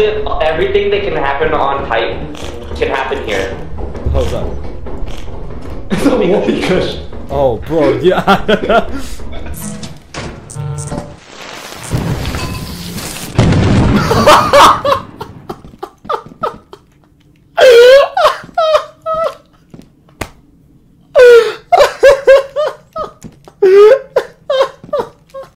shit, everything that can happen on Titan can happen here. How's that? It's a whoopee cushion. Oh, bro, yeah.